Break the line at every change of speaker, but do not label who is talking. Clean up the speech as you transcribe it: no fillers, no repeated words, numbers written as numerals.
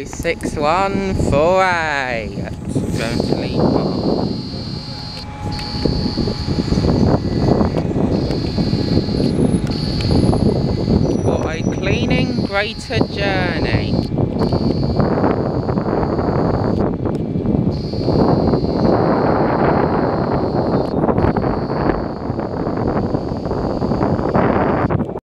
06148. Going to leave Park. For a cleaning greater journey.